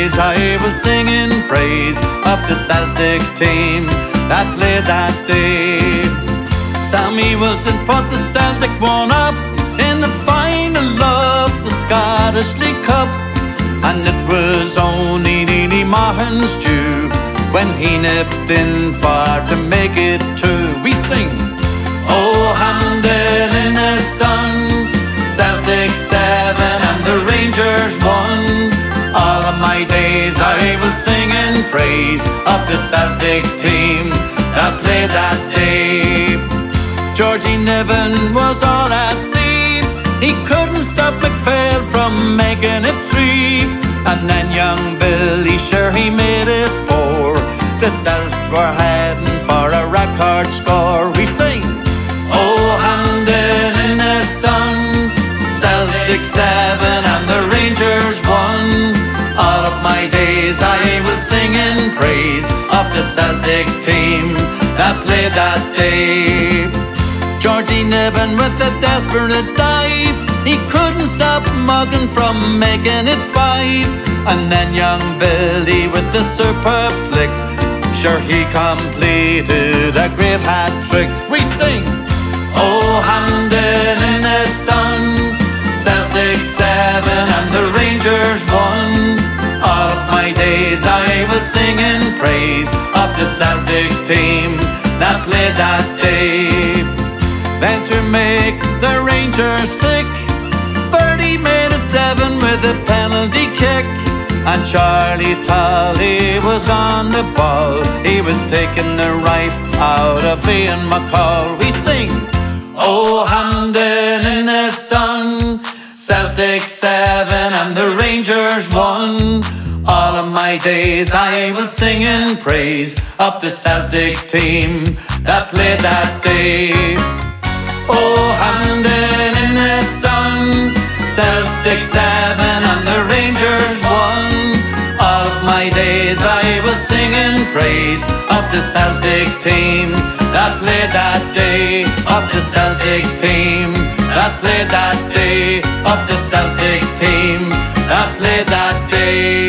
days I will sing in praise of the Celtic team that played that day. Sammy Wilson put the Celtic one up in the final of the Scottish League Cup, and it was only Neely Mahon's due when he nipped in for to make it two. We sing, oh Hampden in the sun, Celtic 7 and the Rangers 1. All of my days I will sing in praise of the Celtic team that played that day. Georgie Niven was all at sea, he couldn't stop McPhail from making it 3. And then young Billy, sure he made it 4. The Celts were heading for a record score. We sing, oh Hampden in the sun, Celtic 7 and the Rangers 1. All of my days I will sing in praise of the Celtic team that played that day. Georgie Niven with a desperate dive, he couldn't stop Muggin from making it 5. And then young Billy with the superb flick, sure he completed a great hat-trick. We sing, oh Hampden in the sun, Celtic 7 and the Rangers 1. All of my days I will sing in praise of the Celtic team that played that day. Then to make the Rangers sick, Bertie made a 7 with a penalty kick, and Charlie Tully was on the ball, he was taking the right out of Ian McCall. We sing, oh Hampden in the sun, Celtic 7 and the Rangers 1. All of my days I will sing in praise of the Celtic team that played that day. Oh Hampden in the sun, Celtic 7 and the Rangers 1. All of my days I will sing in praise of the Celtic team that played that day, of the Celtic team that played that day, of the Celtic team that played that day.